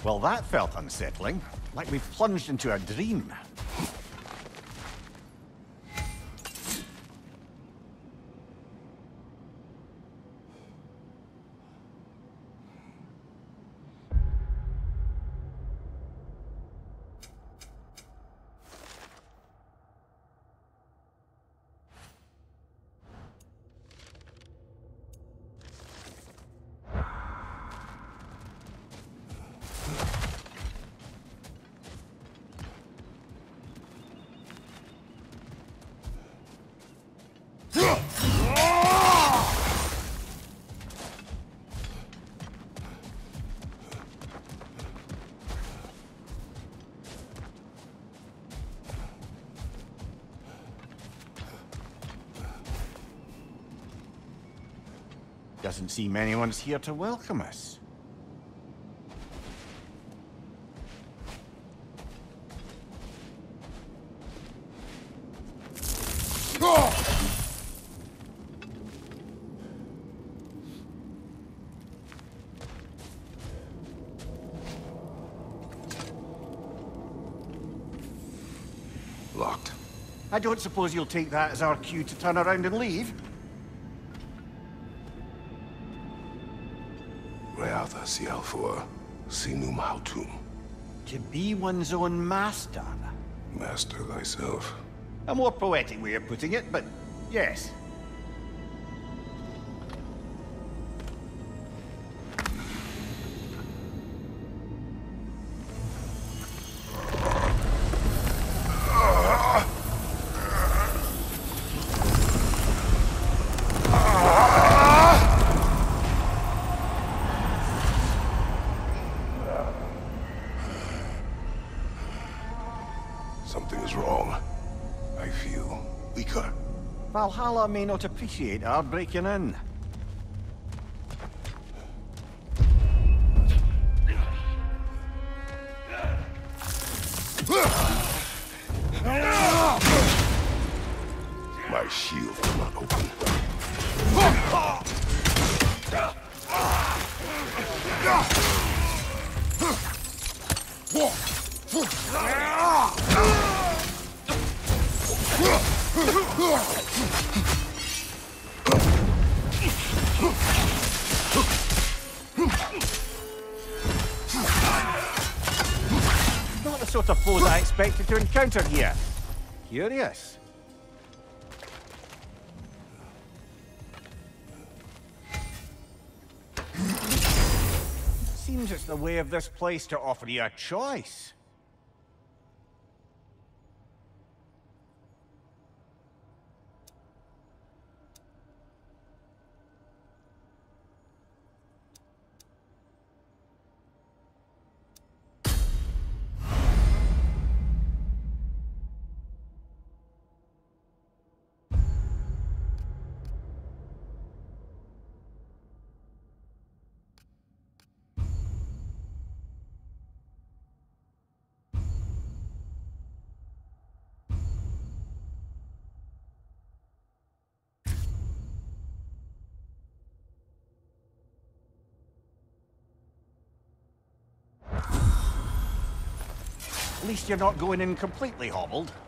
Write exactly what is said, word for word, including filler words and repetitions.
Well, that felt unsettling. Like we've plunged into a dream. Doesn't seem anyone's here to welcome us. Locked. I don't suppose you'll take that as our cue to turn around and leave? Reatha Sialfor, Sinum Hautum. To be one's own master. Master thyself. A more poetic way of putting it, but yes. Something is wrong. I feel weaker. Valhalla may not appreciate our breaking in. My shield will not open. Not the sort of foes I expected to encounter here. Curious. Seems it's the way of this place to offer you a choice. At least you're not going in completely hobbled.